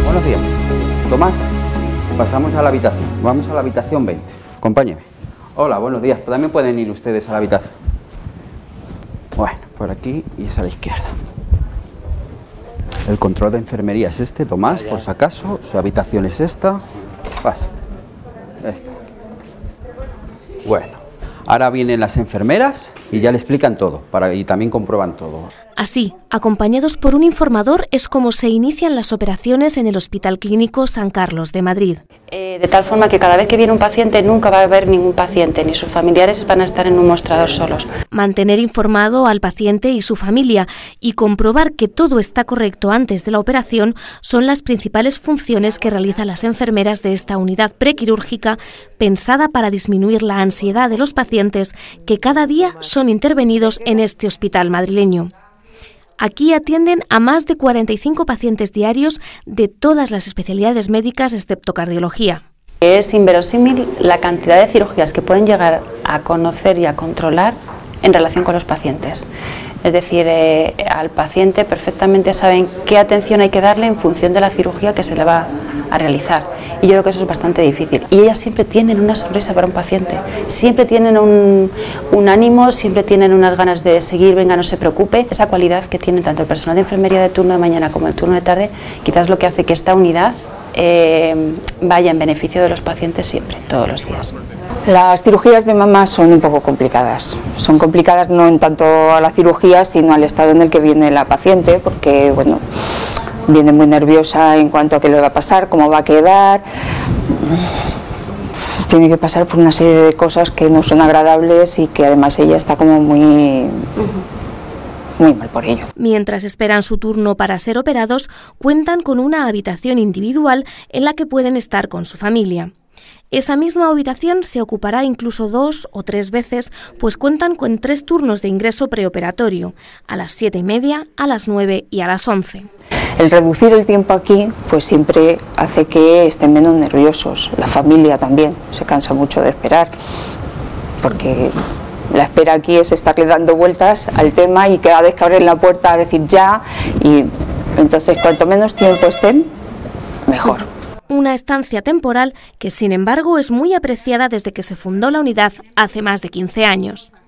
Buenos días. Tomás, pasamos a la habitación. Vamos a la habitación 20. Acompáñeme. Hola, buenos días. También pueden ir ustedes a la habitación. Bueno, por aquí y es a la izquierda. El control de enfermería es este, Tomás, por si acaso. Su habitación es esta. Pasa. Esta. Bueno, ahora vienen las enfermeras y ya le explican todo y también comprueban todo. Así, acompañados por un informador, es como se inician las operaciones en el Hospital Clínico San Carlos de Madrid. De tal forma que cada vez que viene un paciente nunca va a haber ningún paciente, ni sus familiares van a estar en un mostrador solos. Mantener informado al paciente y su familia y comprobar que todo está correcto antes de la operación son las principales funciones que realizan las enfermeras de esta unidad prequirúrgica pensada para disminuir la ansiedad de los pacientes que cada día son intervenidos en este hospital madrileño. Aquí atienden a más de 45 pacientes diarios de todas las especialidades médicas excepto cardiología. Es inverosímil la cantidad de cirugías que pueden llegar a conocer y a controlar en relación con los pacientes. Es decir, al paciente perfectamente saben qué atención hay que darle en función de la cirugía que se le va a realizar. Y yo creo que eso es bastante difícil. Y ellas siempre tienen una sonrisa para un paciente, siempre tienen un ánimo, siempre tienen unas ganas de seguir, venga, no se preocupe. Esa cualidad que tienen tanto el personal de enfermería de turno de mañana como el turno de tarde, quizás lo que hace que esta unidad vaya en beneficio de los pacientes siempre, todos los días. Las cirugías de mama son un poco complicadas. Son complicadas no en tanto a la cirugía, sino al estado en el que viene la paciente, porque bueno, viene muy nerviosa en cuanto a qué le va a pasar, cómo va a quedar. Tiene que pasar por una serie de cosas que no son agradables y que además ella está como muy mal por ello. Mientras esperan su turno para ser operados, cuentan con una habitación individual en la que pueden estar con su familia. Esa misma habitación se ocupará incluso 2 o 3 veces, pues cuentan con 3 turnos de ingreso preoperatorio, a las 7:30, a las 9 y a las 11. El reducir el tiempo aquí pues siempre hace que estén menos nerviosos. La familia también se cansa mucho de esperar, porque la espera aquí es estarle dando vueltas al tema y cada vez que abren la puerta a decir ya, y entonces cuanto menos tiempo estén, mejor. Una estancia temporal que, sin embargo, es muy apreciada desde que se fundó la unidad hace más de 15 años.